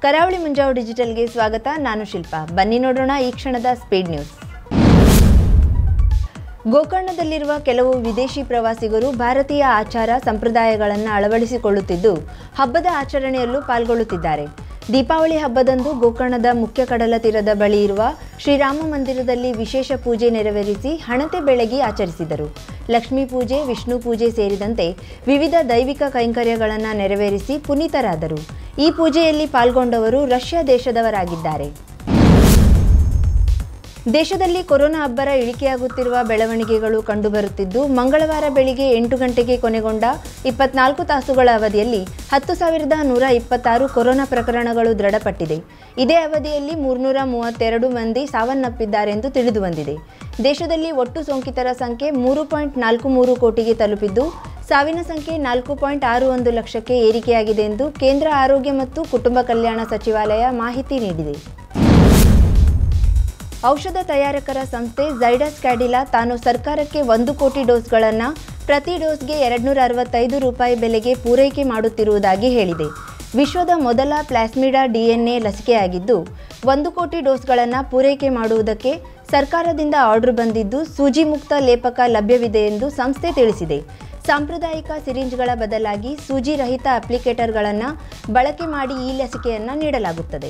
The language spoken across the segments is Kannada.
ಕರಾವಳಿ ಮುಂಜಾವು ಡಿಜಿಟಲ್ಗೆ ಸ್ವಾಗತ. ನಾನು ಶಿಲ್ಪಾ. ಬನ್ನಿ ನೋಡೋಣ ಈ ಕ್ಷಣದ ಸ್ಪೀಡ್ ನ್ಯೂಸ್. ಗೋಕರ್ಣದಲ್ಲಿರುವ ಕೆಲವು ವಿದೇಶಿ ಪ್ರವಾಸಿಗರು ಭಾರತೀಯ ಆಚಾರ ಸಂಪ್ರದಾಯಗಳನ್ನು ಅಳವಡಿಸಿಕೊಳ್ಳುತ್ತಿದ್ದು ಹಬ್ಬದ ಆಚರಣೆಯಲ್ಲೂ ಪಾಲ್ಗೊಳ್ಳುತ್ತಿದ್ದಾರೆ. ದೀಪಾವಳಿ ಹಬ್ಬದಂದು ಗೋಕರ್ಣದ ಮುಖ್ಯ ಕಡಲ ತೀರದ ಬಳಿ ಇರುವ ಶ್ರೀರಾಮ ಮಂದಿರದಲ್ಲಿ ವಿಶೇಷ ಪೂಜೆ ನೆರವೇರಿಸಿ ಹಣತೆ ಬೆಳಗಿ ಆಚರಿಸಿದರು. ಲಕ್ಷ್ಮೀ ಪೂಜೆ, ವಿಷ್ಣು ಪೂಜೆ ಸೇರಿದಂತೆ ವಿವಿಧ ದೈವಿಕ ಕೈಂಕರ್ಯಗಳನ್ನು ನೆರವೇರಿಸಿ ಪುನೀತರಾದರು. ಈ ಪೂಜೆಯಲ್ಲಿ ಪಾಲ್ಗೊಂಡವರು ರಷ್ಯಾ ದೇಶದವರಾಗಿದ್ದಾರೆ. ದೇಶದಲ್ಲಿ ಕೊರೋನಾ ಅಬ್ಬರ ಇಳಿಕೆಯಾಗುತ್ತಿರುವ ಬೆಳವಣಿಗೆಗಳು ಕಂಡುಬರುತ್ತಿದ್ದು, ಮಂಗಳವಾರ ಬೆಳಿಗ್ಗೆ 8 ಗಂಟೆಗೆ ಕೊನೆಗೊಂಡ 24 ತಾಸುಗಳ ಅವಧಿಯಲ್ಲಿ 10,126 ಕೊರೋನಾ ಪ್ರಕರಣಗಳು ದೃಢಪಟ್ಟಿದೆ. ಇದೇ ಅವಧಿಯಲ್ಲಿ 332 ಮಂದಿ ಸಾವನ್ನಪ್ಪಿದ್ದಾರೆಂದು ತಿಳಿದುಬಂದಿದೆ. ದೇಶದಲ್ಲಿ ಒಟ್ಟು ಸೋಂಕಿತರ ಸಂಖ್ಯೆ 3.43 ಕೋಟಿಗೆ ತಲುಪಿದ್ದು, ಸಾವಿನ ಸಂಖ್ಯೆ 4.61 ಲಕ್ಷಕ್ಕೆ ಏರಿಕೆಯಾಗಿದೆ ಎಂದು ಕೇಂದ್ರ ಆರೋಗ್ಯ ಮತ್ತು ಕುಟುಂಬ ಕಲ್ಯಾಣ ಸಚಿವಾಲಯ ಮಾಹಿತಿ ನೀಡಿದೆ. ಔಷಧ ತಯಾರಕರ ಸಂಸ್ಥೆ ಝೈಡಸ್ ಕ್ಯಾಡಿಲಾ ತಾನು ಸರ್ಕಾರಕ್ಕೆ 1 ಕೋಟಿ ಡೋಸ್ಗಳನ್ನು ಪ್ರತಿ ಡೋಸ್ಗೆ ₹265 ಬೆಲೆಗೆ ಪೂರೈಕೆ ಮಾಡುತ್ತಿರುವುದಾಗಿ ಹೇಳಿದೆ. ವಿಶ್ವದ ಮೊದಲ ಪ್ಲಾಸ್ಮಿಡಾ DNA ಲಸಿಕೆಯಾಗಿದ್ದು 1 ಕೋಟಿ ಡೋಸ್ಗಳನ್ನು ಪೂರೈಕೆ ಮಾಡುವುದಕ್ಕೆ ಸರ್ಕಾರದಿಂದ ಆರ್ಡರ್ ಬಂದಿದ್ದು, ಸೂಜಿ ಮುಕ್ತ ಲೇಪಕ ಲಭ್ಯವಿದೆ ಎಂದು ಸಂಸ್ಥೆ ತಿಳಿಸಿದೆ. ಸಾಂಪ್ರದಾಯಿಕ ಸಿರಿಂಜ್ಗಳ ಬದಲಾಗಿ ಸೂಜಿ ರಹಿತ ಅಪ್ಲಿಕೇಟರ್ಗಳನ್ನು ಬಳಕೆ ಮಾಡಿ ಈ ಲಸಿಕೆಯನ್ನು ನೀಡಲಾಗುತ್ತದೆ.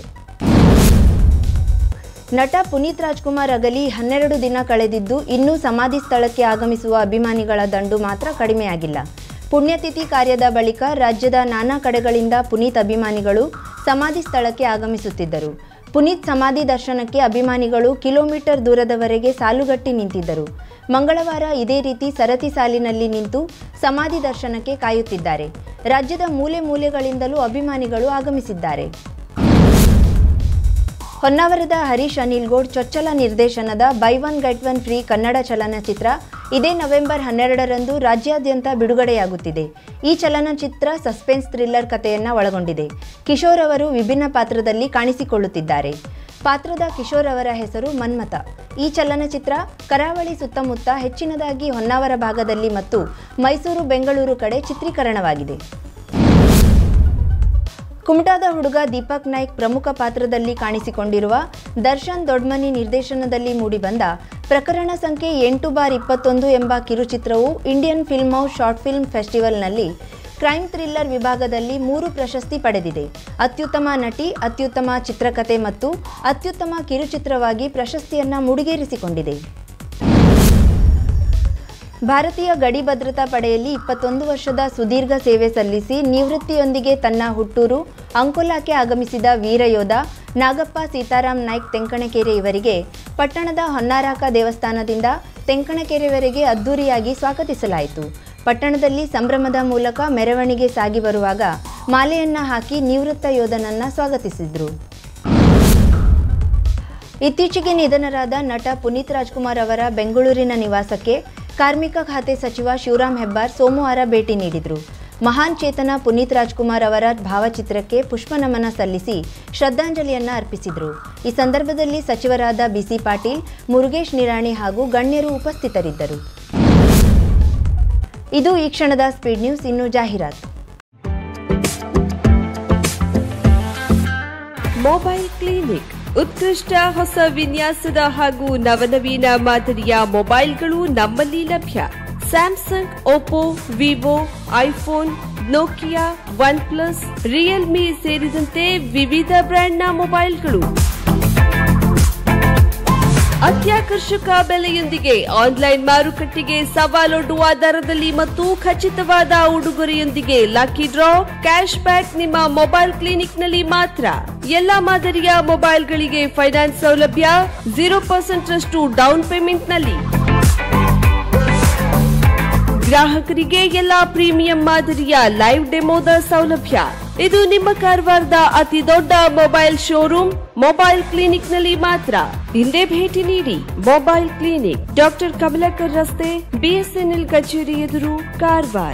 ನಟ ಪುನೀತ್ ರಾಜ್ಕುಮಾರ್ ಅಗಲಿ 12 ದಿನ ಕಳೆದಿದ್ದು, ಇನ್ನೂ ಸಮಾಧಿ ಸ್ಥಳಕ್ಕೆ ಆಗಮಿಸುವ ಅಭಿಮಾನಿಗಳ ದಂಡು ಮಾತ್ರ ಕಡಿಮೆಯಾಗಿಲ್ಲ. ಪುಣ್ಯತಿಥಿ ಕಾರ್ಯದ ಬಳಿಕ ರಾಜ್ಯದ ನಾನಾ ಕಡೆಗಳಿಂದ ಪುನೀತ್ ಅಭಿಮಾನಿಗಳು ಸಮಾಧಿ ಸ್ಥಳಕ್ಕೆ ಆಗಮಿಸುತ್ತಿದ್ದರು. ಪುನೀತ್ ಸಮಾಧಿ ದರ್ಶನಕ್ಕೆ ಅಭಿಮಾನಿಗಳು ಕಿಲೋಮೀಟರ್ ದೂರದವರೆಗೆ ಸಾಲುಗಟ್ಟಿ ನಿಂತಿದ್ದರು. ಮಂಗಳವಾರ ಇದೇ ರೀತಿ ಸರತಿ ಸಾಲಿನಲ್ಲಿ ನಿಂತು ಸಮಾಧಿ ದರ್ಶನಕ್ಕೆ ಕಾಯುತ್ತಿದ್ದಾರೆ. ರಾಜ್ಯದ ಮೂಲೆ ಮೂಲೆಗಳಿಂದಲೂ ಅಭಿಮಾನಿಗಳು ಆಗಮಿಸಿದ್ದಾರೆ. ಹೊನ್ನಾವರದ ಹರೀಶ್ ಅನಿಲ್ಗೌಡ್ ಚೊಚ್ಚಲ ನಿರ್ದೇಶನದ by one get one free Kannada ಚಲನಚಿತ್ರ ಇದೇ ನವೆಂಬರ್ 12ರಂದು ರಾಜ್ಯಾದ್ಯಂತ ಬಿಡುಗಡೆಯಾಗುತ್ತಿದೆ. ಈ ಚಲನಚಿತ್ರ ಸಸ್ಪೆನ್ಸ್ ಥ್ರಿಲ್ಲರ್ ಕಥೆಯನ್ನು ಒಳಗೊಂಡಿದೆ. ಕಿಶೋರ್ ಅವರು ವಿಭಿನ್ನ ಪಾತ್ರದಲ್ಲಿ ಕಾಣಿಸಿಕೊಳ್ಳುತ್ತಿದ್ದಾರೆ. ಪಾತ್ರದ ಕಿಶೋರ್ ಅವರ ಹೆಸರು ಮನ್ಮಥ. ಈ ಚಲನಚಿತ್ರ ಕರಾವಳಿ ಸುತ್ತಮುತ್ತ, ಹೆಚ್ಚಿನದಾಗಿ ಹೊನ್ನಾವರ ಭಾಗದಲ್ಲಿ ಮತ್ತು ಮೈಸೂರು, ಬೆಂಗಳೂರು ಕಡೆ ಚಿತ್ರೀಕರಣವಾಗಿದೆ. ಕುಮಟಾದ ಹುಡುಗ ದೀಪಕ್ ನಾಯ್ಕ್ ಪ್ರಮುಖ ಪಾತ್ರದಲ್ಲಿ ಕಾಣಿಸಿಕೊಂಡಿರುವ ದರ್ಶನ್ ದೊಡ್ಮನಿ ನಿರ್ದೇಶನದಲ್ಲಿ ಮೂಡಿಬಂದ ಪ್ರಕರಣ ಸಂಖ್ಯೆ 8/21 ಎಂಬ ಕಿರುಚಿತ್ರವು Indian film house short film ಫೆಸ್ಟಿವಲ್ನಲ್ಲಿ ಕ್ರೈಮ್ ಥ್ರಿಲ್ಲರ್ ವಿಭಾಗದಲ್ಲಿ 3 ಪ್ರಶಸ್ತಿ ಪಡೆದಿದೆ. ಅತ್ಯುತ್ತಮ ನಟಿ, ಅತ್ಯುತ್ತಮ ಚಿತ್ರಕಥೆ ಮತ್ತು ಅತ್ಯುತ್ತಮ ಕಿರುಚಿತ್ರವಾಗಿ ಪ್ರಶಸ್ತಿಯನ್ನು ಮುಡಿಗೇರಿಸಿಕೊಂಡಿದೆ. ಭಾರತೀಯ ಗಡಿ ಭದ್ರತಾ ಪಡೆಯಲ್ಲಿ 21 ವರ್ಷದ ಸುದೀರ್ಘ ಸೇವೆ ಸಲ್ಲಿಸಿ ನಿವೃತ್ತಿಯೊಂದಿಗೆ ತನ್ನ ಹುಟ್ಟೂರು ಅಂಕೋಲಾಕ್ಕೆ ಆಗಮಿಸಿದ ವೀರಯೋಧ ನಾಗಪ್ಪ ಸೀತಾರಾಮ್ ನಾಯ್ಕ್ ತೆಂಕಣಕೆರೆ ಇವರಿಗೆ ಪಟ್ಟಣದ ಹೊನ್ನಾರಾಕ ದೇವಸ್ಥಾನದಿಂದ ತೆಂಕಣಕೆರೆವರೆಗೆ ಅದ್ದೂರಿಯಾಗಿ ಸ್ವಾಗತಿಸಲಾಯಿತು. ಪಟ್ಟಣದಲ್ಲಿ ಸಂಭ್ರಮದ ಮೂಲಕ ಮೆರವಣಿಗೆ ಸಾಗಿ ಬರುವಾಗ ಮಾಲೆಯನ್ನ ಹಾಕಿ ನಿವೃತ್ತ ಯೋಧನನ್ನ ಸ್ವಾಗತಿಸಿದರು. ಇತ್ತೀಚೆಗೆ ನಿಧನರಾದ ನಟ ಪುನೀತ್ ರಾಜ್ಕುಮಾರ್ ಅವರ ಬೆಂಗಳೂರಿನ ನಿವಾಸಕ್ಕೆ ಕಾರ್ಮಿಕ ಖಾತೆ ಸಚಿವ ಶಿವರಾಮ್ ಹೆಬ್ಬಾರ್ ಸೋಮವಾರ ಭೇಟಿ ನೀಡಿದರು. ಮಹಾನ್ ಚೇತನ ಪುನೀತ್ ರಾಜ್ಕುಮಾರ್ ಅವರ ಭಾವಚಿತ್ರಕ್ಕೆ ಪುಷ್ಪ ನಮನ ಸಲ್ಲಿಸಿ ಶ್ರದ್ಧಾಂಜಲಿಯನ್ನು ಅರ್ಪಿಸಿದರು. ಈ ಸಂದರ್ಭದಲ್ಲಿ ಸಚಿವರಾದ ಬಿಸಿ ಪಾಟೀಲ್, ಮುರುಗೇಶ್ ನಿರಾಣಿ ಹಾಗೂ ಗಣ್ಯರು ಉಪಸ್ಥಿತರಿದ್ದರು. ಇದು ಈ ಕ್ಷಣದ ಸ್ಪೀಡ್ ನ್ಯೂಸ್. ಇನ್ನು ಜಾಹೀರಾತು. ಮೊಬೈಲ್ ಕ್ಲಿನಿಕ್ ಉತ್ಕೃಷ್ಟ ಹೊಸ ವಿನ್ಯಾಸದ ಹಾಗೂ ನವನವೀನ ಮಾದರಿಯ ಮೊಬೈಲ್ಗಳು ನಮ್ಮಲ್ಲಿ ಲಭ್ಯ. Samsung, Oppo, Vivo, iPhone, Nokia, OnePlus, Realme ಸೇರಿದಂತೆ ವಿವಿಧ ಬ್ರ್ಯಾಂಡ್ನ ಮೊಬೈಲ್ಗಳು ಅತ್ಯಾಕರ್ಷಕ ಬೆಲೆಯೊಂದಿಗೆ ಆನ್ಲೈನ್ ಮಾರುಕಟ್ಟೆಗೆ ಸವಾಲೊಡ್ಡುವ ದರದಲ್ಲಿ ಮತ್ತು ಖಚಿತವಾದ ಉಡುಗೊರೆಯೊಂದಿಗೆ ಲಕ್ಕಿ ಡ್ರಾ, ಕ್ಯಾಶ್ ಬ್ಯಾಕ್ ನಿಮ್ಮ ಮೊಬೈಲ್ ಕ್ಲಿನಿಕ್ನಲ್ಲಿ ಮಾತ್ರ. ಎಲ್ಲಾ ಮಾದರಿಯ ಮೊಬೈಲ್ಗಳಿಗೆ ಫೈನಾನ್ಸ್ ಸೌಲಭ್ಯ 0% ರಷ್ಟು ಡೌನ್ ಪೇಮೆಂಟ್ನಲ್ಲಿ. ಗ್ರಾಹಕರಿಗೆ ಎಲ್ಲಾ ಪ್ರೀಮಿಯಂ ಮಾದರಿಯ ಲೈವ್ ಡೆಮೋದ ಸೌಲಭ್ಯ. ಇದು ನಿಮ್ಮ ಕಾರವಾರದ ಅತಿ ದೊಡ್ಡ ಮೊಬೈಲ್ ಶೋರೂಮ್ ಮೊಬೈಲ್ ಕ್ಲಿನಿಕ್ನಲ್ಲಿ ಮಾತ್ರ. ಹಿಂದೆ ಭೇಟಿ ನೀಡಿ. ಮೊಬೈಲ್ ಕ್ಲಿನಿಕ್, ಡಾಕ್ಟರ್ ಕಮಲಾಕರ್ ರಸ್ತೆ, BSNL ಕಚೇರಿ ಎದುರು, Karwar.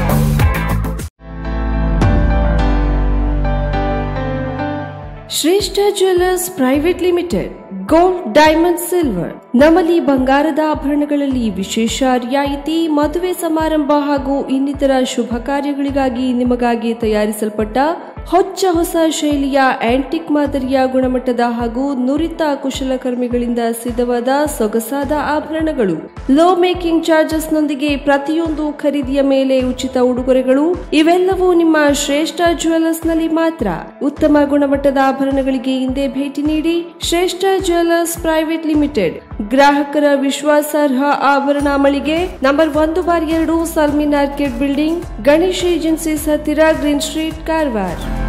Shreshta Shreshta jewellers private limited, gold, diamond, silver. ನಮ್ಮಲ್ಲಿ ಬಂಗಾರದ ಆಭರಣಗಳಲ್ಲಿ ವಿಶೇಷ ರಿಯಾಯಿತಿ. ಮದುವೆ ಸಮಾರಂಭ ಹಾಗೂ ಇನ್ನಿತರ ಶುಭ ಕಾರ್ಯಗಳಿಗಾಗಿ ನಿಮಗಾಗಿ ತಯಾರಿಸಲ್ಪಟ್ಟ ಹೊಸ ಶೈಲಿಯ ಆಂಟಿಕ್ ಮಾದರಿಯ ಗುಣಮಟ್ಟದ ಹಾಗೂ ನುರಿತ ಕುಶಲಕರ್ಮಿಗಳಿಂದ ಸಿದ್ಧವಾದ ಸೊಗಸಾದ ಆಭರಣಗಳು. ಲೋ ಮೇಕಿಂಗ್ ಚಾರ್ಜಸ್ ನೊಂದಿಗೆ ಪ್ರತಿಯೊಂದು ಖರೀದಿಯ ಮೇಲೆ ಉಚಿತ ಉಡುಗೊರೆಗಳು. ಇವೆಲ್ಲವೂ ನಿಮ್ಮ ಶ್ರೇಷ್ಠ ಜ್ಯುವೆಲ್ಲರ್ಸ್ ನಲ್ಲಿ ಮಾತ್ರ. ಉತ್ತಮ ಗುಣಮಟ್ಟದ ಆಭರಣಗಳಿಗೆ ಹಿಂದೆ ಭೇಟಿ ನೀಡಿ. ಶ್ರೇಷ್ಠ ಜ್ಯುವೆಲ್ಲರ್ಸ್ ಪ್ರೈವೇಟ್ ಲಿಮಿಟೆಡ್, ಗ್ರಾಹಕರ ವಿಶ್ವಾಸಾರ್ಹ ಆಭರಣ ಮಳಿಗೆ, ನಂಬರ್ 1/2 ಸಲ್ಮಿನ್ ಆರ್ಕಿಡ್ ಬಿಲ್ಡಿಂಗ್, ಗಣೇಶ್ ಏಜೆನ್ಸೀಸ್ ಹತ್ತಿರ, ಗ್ರೀನ್ ಸ್ಟ್ರೀಟ್, ಕಾರವಾರ.